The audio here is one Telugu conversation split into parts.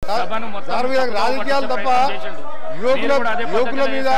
రాజకీయాలు తప్ప యువకుల మీద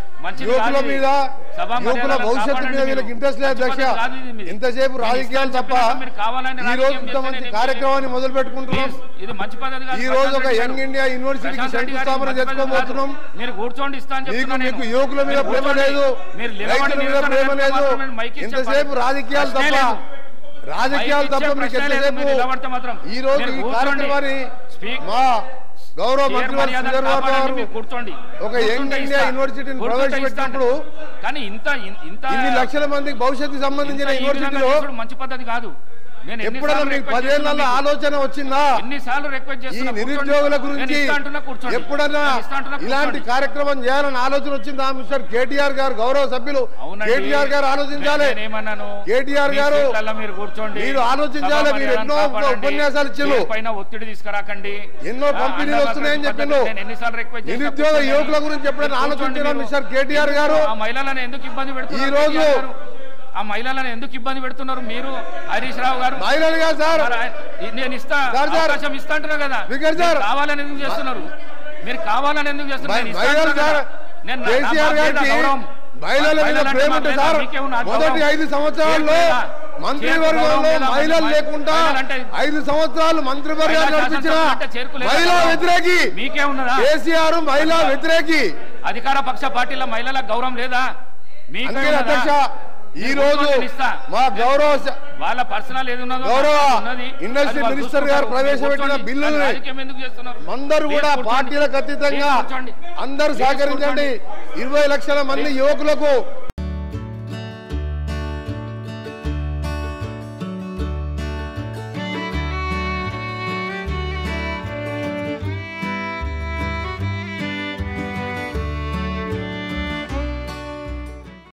యువకుల భవిష్యత్తు మీద వీళ్ళకి ఇంట్రెస్ట్ లేదు అధ్యక్ష. ఇంతసేపు రాజకీయాలు తప్ప ఈ రోజు ఇంతమంది కార్యక్రమాన్ని మొదలు పెట్టుకుంటున్నాం. ఈ రోజు ఒక యంగ్ ఇండియా యూనివర్సిటీకి శంకుస్థాపన చేసుకోబోతున్నాం. మీకు యువకుల మీద ప్రేమ లేదు, రైతుల మీద ప్రేమ లేదు. ఇంతసేపు రాజకీయాలు తప్ప మీకు ఎంతసేపు ఈ రోజు ఈ కార్యక్రమాన్ని మా గౌరవ మంత్రివర్గ ఒక యంగ్ ఇండియా యూనివర్సిటీని ప్రవేశపెట్టినప్పుడు ఇన్ని లక్షల మందికి భవిష్యత్తుకు సంబంధించిన యూనివర్సిటీలో మంచి పద్ధతి కాదు. ఎప్పుడైనా మీకు 10 ఏళ్లలో ఆలోచన వచ్చిందా ఈ నిరుద్యోగుల గురించి? ఎప్పుడన్నా ఇలాంటి కార్యక్రమం చేయాలని ఆలోచన వచ్చిందా? మిస్టర్ కేటీఆర్ గారు, గౌరవ సభ్యులు కేటీఆర్ గారు ఆలోచించాలి. కేటీఆర్ గారు మీరు ఆలోచించాలి. మీరు ఎన్నో ఉపన్యాసాలు ఇచ్చారు, ఒత్తిడి తీసుకురాకండి, ఎన్నో కంపెనీలు వస్తున్నాయని చెప్పిండ్రు. నిరుద్యోగ యువకుల గురించి ఎప్పుడైనా ఆలోచించారా మిస్టర్ కేటీఆర్ గారు? మహిళలను ఎందుకు ఇబ్బంది పెడుతున్నారు? ఈ రోజు ఆ మహిళలను ఎందుకు ఇబ్బంది పెడుతున్నారు మీరు? హరీష్ రావు గారు మహిళలు కాదు సార్, నేను అవకాశం ఇస్తా అంటున్నా కదా, కావాలని ఎందుకు చేస్తున్నారు? మీరు కావాలని ఎందుకు చేస్తున్నారు? కేసీఆర్ గారికి మహిళల మీద ప్రేమ ఉంటే సార్, మొదటి 5 సంవత్సరాల్లో మంత్రివర్గంలో మహిళలు లేకుండా 5 సంవత్సరాలు మంత్రివర్గాలు నడిపించిన మహిళా వ్యతిరేకి కేసీఆర్, మహిళా వ్యతిరేకి. అధికార పక్ష పార్టీల మహిళల గౌరవం లేదా? అధ్యక్ష ఈ రోజు మా గౌరవ వాళ్ళ పర్సనల్ గౌరవ ఇండస్ట్రీ మినిస్టర్ గారు ప్రవేశపెట్టిన బిల్లులు అందరూ కూడా పార్టీలకు అతీతంగా అందరూ సహకరించండి. 20 లక్షల మంది యువకులకు